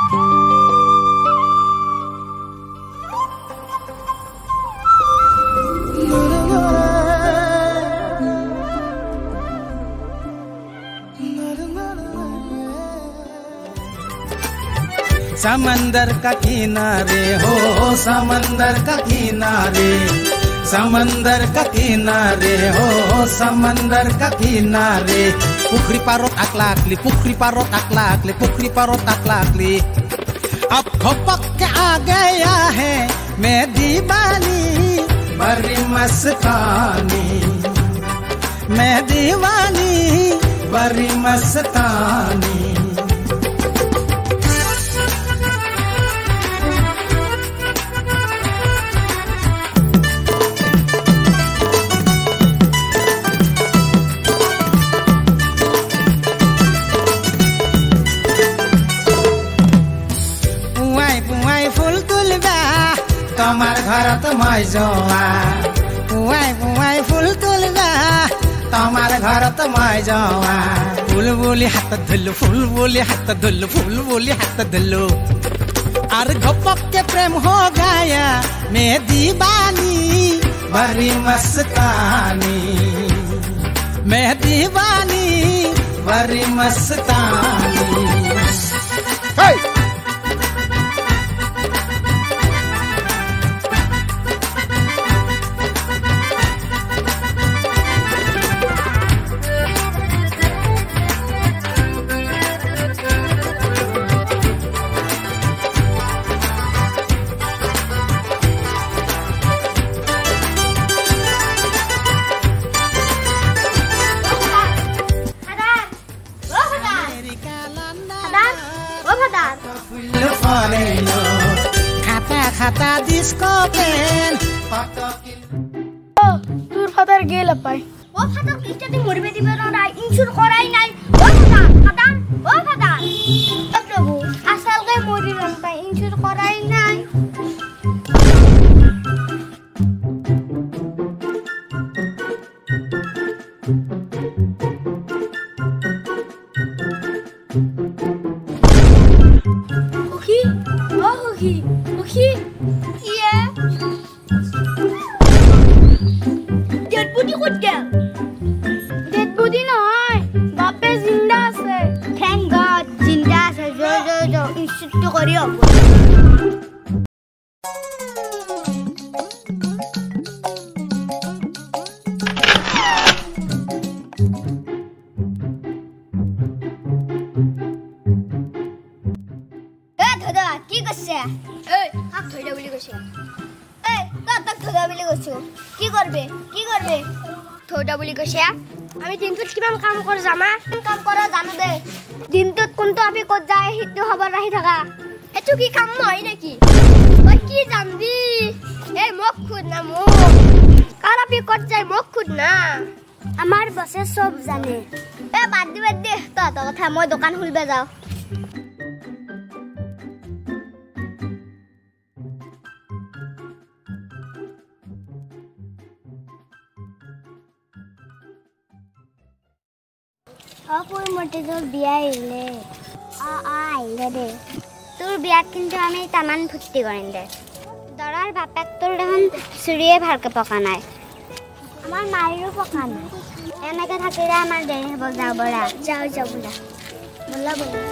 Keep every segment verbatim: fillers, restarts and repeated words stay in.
समंदर का किनारे हो समंदर का किनारे समंदर का किनारे हो समंदर का किनारे Pukhri पारोत akla-akli Pukhri पारोत akla-akli Pukhri पारोत akla-akli अब खपक के आ गया है मैं दीवानी बड़ी मस्तानी मैं दीवानी बड़ी मस्तानी तमार घरत मैं जावा पुआई पुआई फूल तुलगा तमार घरत मैं जावा फूल बोली हाथ धुल्लू फूल बोली हाथ धुल्लू फूल बोली हाथ धुल्लू और गपक के प्रेम हो गया मैं दीवानी बड़ी मस्तानी मैं दीवानी बड़ी मस्तानी hey! खाता खाता डिस्को पेन oh তোর ফাদার গেল পাই ও ফাদার কিস্টাতে মরবে দিবে না ইনসুর করাই নাই ও ফাদার ফাদার ও ফাদার প্রভু আসল গে মরি রন পাই ইনসুর করাই নাই Ohi, ohi, yeah. Dead body kut gel. Dead body nahi. Bape zinda ase. Thank God, zinda ase. Jo jo jo, institute koriyo. কি করছে এই হাত ধইরা বলি কইছে এই কত ধইরা বলি কইছো কি করবে কি করবে ধইরা বলি কইছে আমি দিনটোত কিমান কাম কৰি জামা কাম কৰা জানো দে দিনটোত কোনটো আমি কত যায় হিটো খবৰ ৰাখি থাকা এটো কি কাম নহয় নেকি মই কি জানবি এই মোক খুদ না মোক কারা পি কত যায় মোক খুদ না আমাৰ বছে সব জানে এ বাদ দি বাদ দি তো তো কথা মই দোকান খুলবে যাও অপুর মতে তোর বিয়া আইলে আ আইলে দে তোর বিয়া কিন্তু আমি তামান ফুটি করিম দে দরার বাপেক তোর দেখোন চুরিয়ে ভালকে পকা নাই আমার মায়েরও পকা নাই এনেকে থাকিলে আমার দেরি হব যাও বলা যাও যাও বলা বলা বলা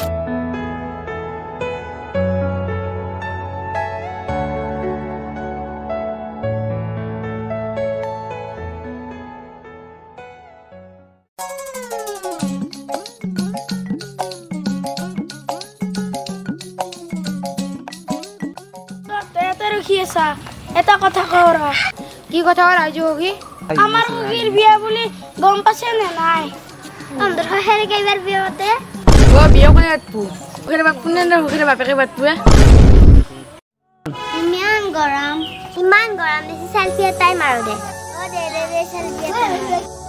এটা কথা করা কি কথা রাজু কি আমার মুগির বিয়া বলি গম পাছে না নাই অন্ধর হেরে গাইবার বিয়া হতে ও বিয়া কোনে আটপু ওখানে বাপ কোনে না ওখানে বাপকে বাটপু ইমান গরম ইমান গরম দিছে সেলফি এটাই মারো দে ও দে দে সেলফি